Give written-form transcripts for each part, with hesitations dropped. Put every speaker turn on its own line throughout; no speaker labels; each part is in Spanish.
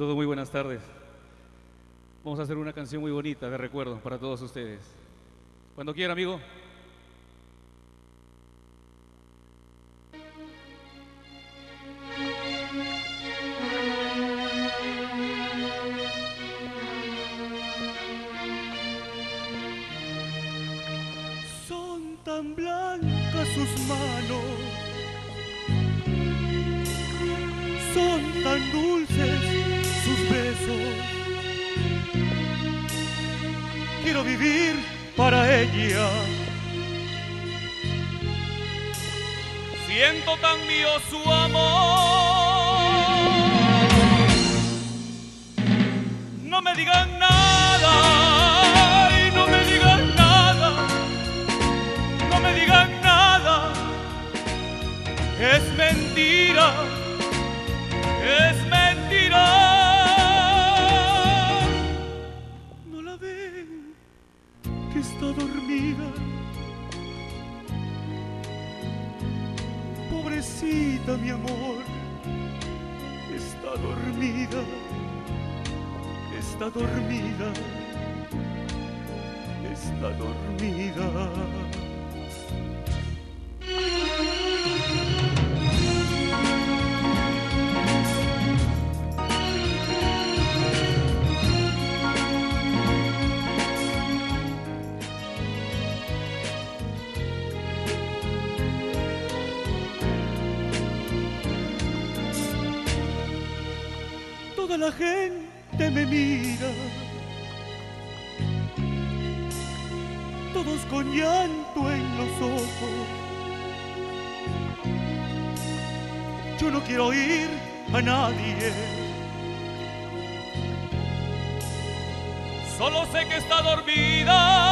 todo, muy buenas tardes. Vamos a hacer una canción muy bonita de recuerdo para todos ustedes. Cuando quiera, amigo.
Son tan blancas sus manos, son tan dulces sus besos. Quiero vivir para ella.
Siento tan mío su amor. No me digan nada, y no me digan nada, no me digan nada. Es mentira, es mentira.
No la ven, que está dormida. Pobrecita, mi amor, está dormida, está dormida, está dormida. Toda la gente me mira, todos con llanto en los ojos. Yo no quiero oír a nadie,
Solo sé que está dormida.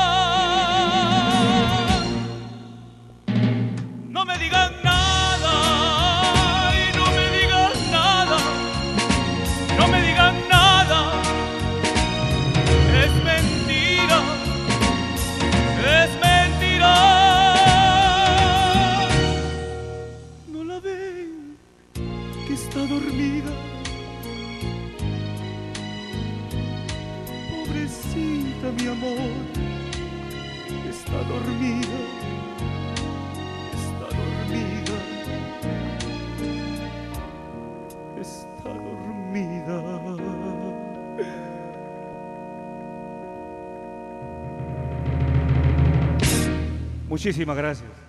No me digan nada, y no me digan nada, no me digan nada. Es mentira, es mentira.
no la ven, que está dormida. Pobrecita, mi amor, está dormida, está dormida, está dormida.
Muchísimas gracias.